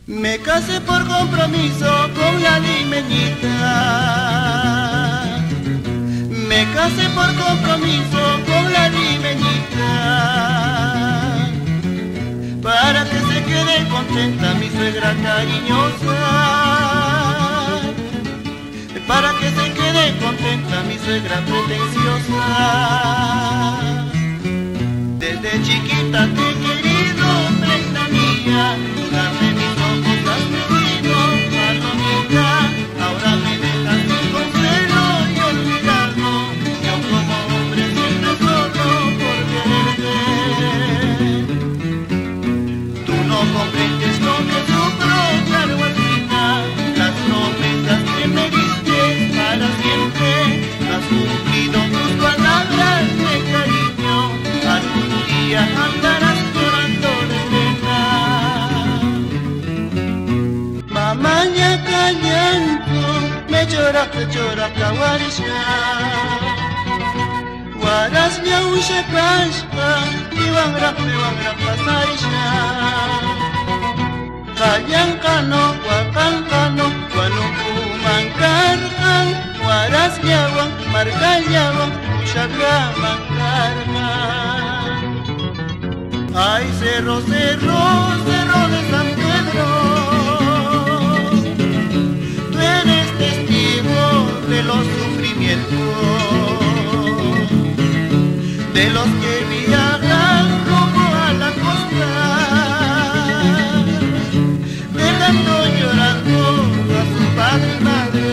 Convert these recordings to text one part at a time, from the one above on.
Me casé por compromiso con la limeñita. Me casé por compromiso con la limeñita. Para que se quede contenta mi suegra cariñosa. Para que se quede contenta mi suegra pretenciosa. Desde chiquita te he querido, reina mía. Dame mis ojos, has medido, palomita. Ahora me dejas sin consuelo y olvidado. Yo como hombre siempre solo por quererte. Tú no comprendes lo que sufro, carguacina. Las promesas que me diste para siempre. No has cumplido tus palabras de cariño. Algún día andarás llorando de pena. Mamanya kalyanto, me lloraste warisha. Waras ya ushe kashpa, iwan rapa sarisha. Kayan kano, wakan kano, wanuku mangkarkan. Waras nyawang, marga nyawang, ushaga mangkarkan. Ay, cerro, cerro, cerro de San Pedro. Tú eres testigo de los sufrimientos de los que viajan rumbo a la costa, dejando llorando a su padre y madre.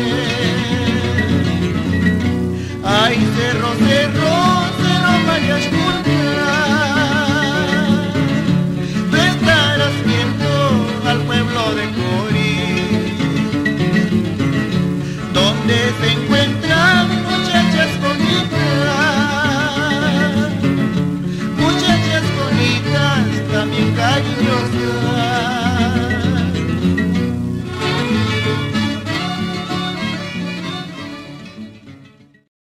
Ay, cerro, cerro, cerro, María Junta, tú estarás viendo al pueblo de Cori, donde se